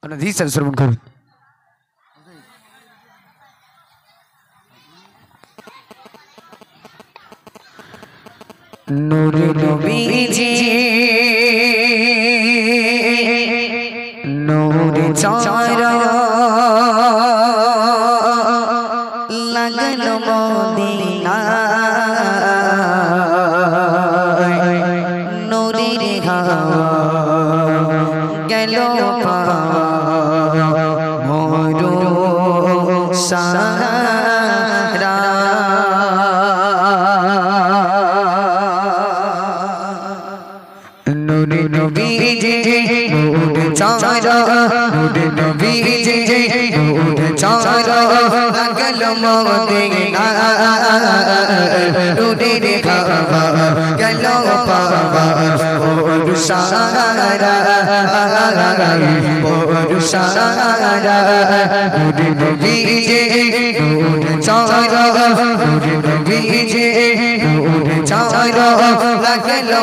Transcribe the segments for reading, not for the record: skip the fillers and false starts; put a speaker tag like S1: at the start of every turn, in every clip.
S1: আপনারা ধীরে শ্রবণ করুন। নূরে নবীজি নূরে চারা লাগলো মদিনায় নূরের হাওয়া গেল মরু সারা নূরে নবীজি নূরে চারা নূরে নবীজি নূরে চারা লাগলো মদিনায় নূরের হাওয়া গেল মরু সারা মরু সারা নূরে নবীজি নূরে চারা নূরে নবীজি নূরে চারা লাগলো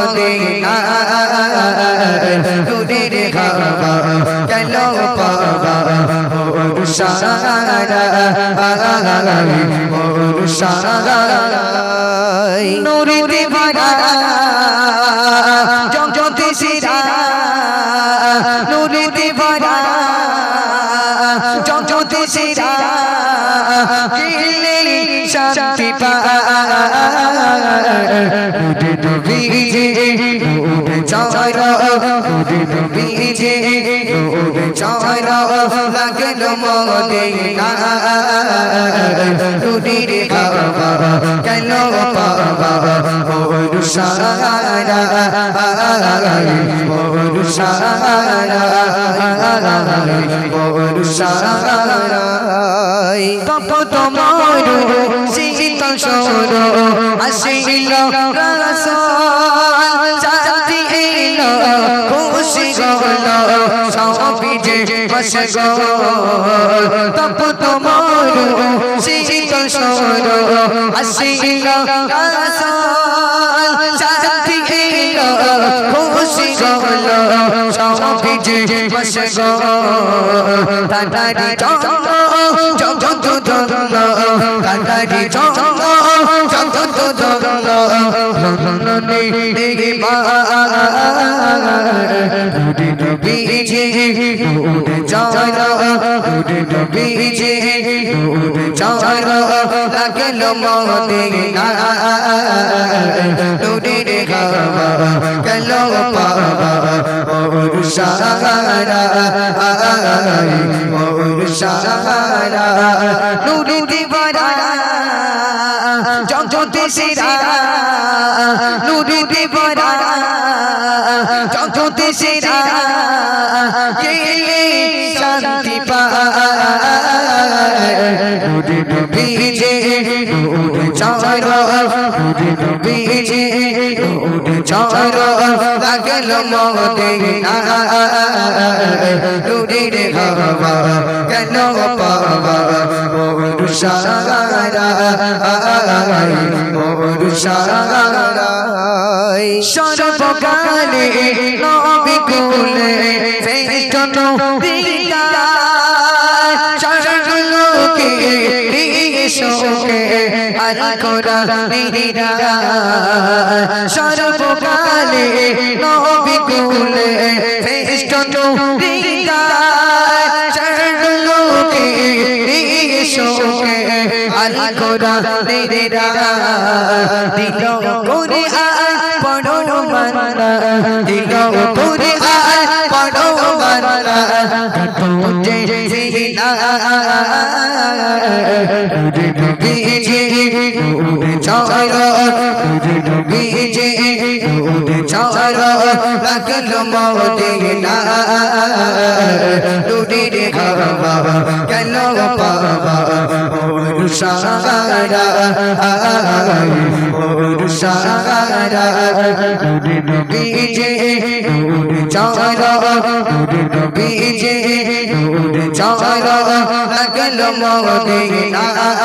S1: মদিনায় নূরের হাওয়া গেল মরু সারা মরু সারা নূরে ভরা জগতে সিরা নূরে ভরা জগতে সিরা দিলে শান্তি নূরে নবীজি নূরে চারা নূরে নবীজি নূরে চারা লাগলো মদিনায় নূরের হাওয়া গেল মরু সারা মরু সারা মরু সারা কপত মরু শীতল সর আসিল রাসূল শান্তি এলো খুশি হলো সবই যে বসে গো কপত মরু শীতল সর আসিল রাসূল শান্তি এলো খুশি হলো সবই যে বসে গো তাড়াতাড়ি জগত ধরল তাড়াতাড়ি জগত ধরল নূরে নবীজি নূরে চারা নূরে নবীজি নূরে চারা লাগলো মদিনায় নূরের হাওয়া গেল মরু সারা মরু সারা নূরে ভরা জগতে সিরা নূরে ভরা জগতে সিরা গেলে শান্তি নূরে নবীজি নূরে চারা নূরে নবীজি নূরে চারা লাগলো মদিনায় নূরের হাওয়া গেল মরু সারা মরু সারা সর্বকালে নবী কুলে শ্রেষ্ঠ নবীরা সর্বলোকে শোকে আর কোরআনীরা সর্বকালে নবী কুলে শ্রেষ্ঠ নবীরা সর্বলোকে শোকে আর কোরআনীরা দিল করে পড়ো মানা দিল করে পড়ো মানা তুঝে জিনা নূরে নবীজি নূরে চারা নূরে নবীজি নূরে চারা লাগলো মদিনায় নূরের হাওয়া গেল মরু সারা মরু সারা নূরে নবীজি নূরে চারা নূরে নবীজি নূরে চারা লাগলো মদিনা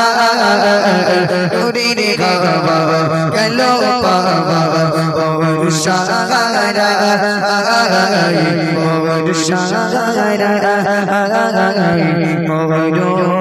S1: নূরের খাবা গেল পাবা ওর সারা ওর সারা